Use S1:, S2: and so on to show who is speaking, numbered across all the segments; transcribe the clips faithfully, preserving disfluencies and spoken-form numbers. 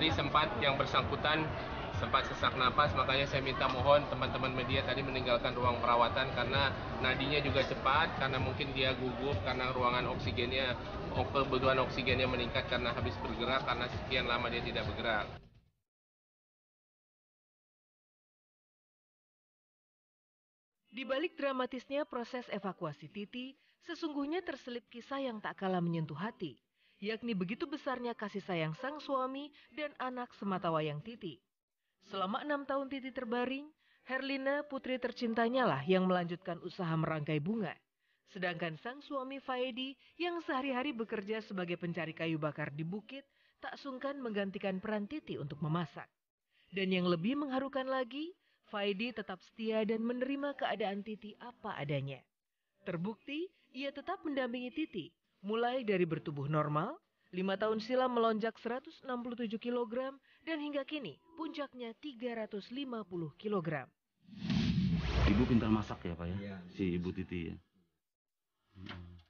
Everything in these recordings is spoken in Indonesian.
S1: tadi sempat yang bersangkutan sempat sesak napas, makanya saya minta mohon teman-teman media tadi meninggalkan ruang perawatan karena nadinya juga cepat, karena mungkin dia gugup karena ruangan oksigennya, kebutuhan oksigennya meningkat karena habis bergerak, karena sekian lama dia tidak bergerak.
S2: Di balik dramatisnya proses evakuasi Titi, sesungguhnya terselip kisah yang tak kalah menyentuh hati, yakni begitu besarnya kasih sayang sang suami dan anak sematawayang Titi. Selama enam tahun Titi terbaring, Herlina, putri tercintanya lah yang melanjutkan usaha merangkai bunga. Sedangkan sang suami Faedi yang sehari-hari bekerja sebagai pencari kayu bakar di bukit, tak sungkan menggantikan peran Titi untuk memasak. Dan yang lebih mengharukan lagi, Faedi tetap setia dan menerima keadaan Titi apa adanya. Terbukti, ia tetap mendampingi Titi, mulai dari bertubuh normal, lima tahun silam melonjak seratus enam puluh tujuh kilogram, dan hingga kini puncaknya tiga ratus lima puluh kilogram.
S3: Ibu pintar masak ya Pak ya? Iya. Si Ibu Titi ya? Hmm.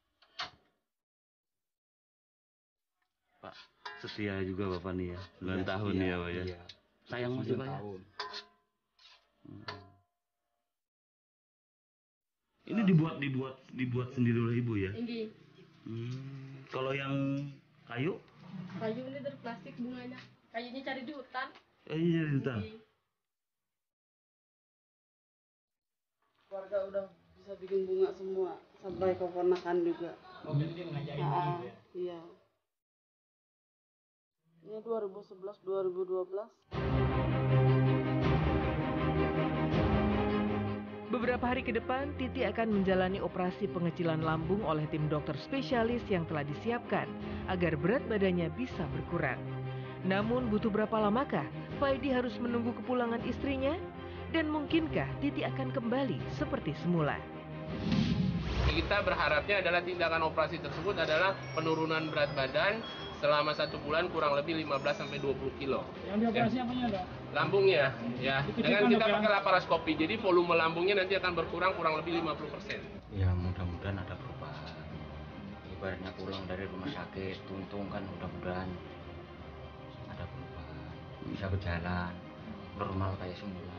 S3: Pak, setia juga Bapak nih ya? sembilan tahun ya Pak ya? Iya. Sayang masih Pak ya? Hmm. Ini dibuat dibuat dibuat sendiri oleh Ibu ya?
S4: Ini.
S3: Hmm. Kalau yang kayu?
S4: Kayu ini dari plastik bunganya. Kayunya cari di hutan.
S3: Eh, iya di hutan.
S5: Keluarga udah bisa bikin bunga semua, sampai keponakan juga.
S6: Oh, jadi ngajarin
S5: Ah,
S6: ya?
S5: iya. Ini dua ribu sebelas dua ribu dua belas.
S2: Beberapa hari ke depan, Titi akan menjalani operasi pengecilan lambung oleh tim dokter spesialis yang telah disiapkan agar berat badannya bisa berkurang. Namun butuh berapa lamakah Faedi harus menunggu kepulangan istrinya? Dan mungkinkah Titi akan kembali seperti semula?
S1: Kita berharapnya adalah tindakan operasi tersebut adalah penurunan berat badan selama satu bulan kurang lebih lima belas sampai dua puluh kilo.
S6: Yang dioperasi ya. Apanya dok?
S1: Lambungnya, ya. Dengan kita
S6: dok,
S1: pakai
S6: ya?
S1: laparoskopi, jadi volume lambungnya nanti akan berkurang kurang lebih lima puluh persen.
S7: Ya mudah-mudahan ada perubahan. Ibaratnya pulang dari rumah sakit, tuntung kan mudah-mudahan ada perubahan. Bisa berjalan normal kayak semula.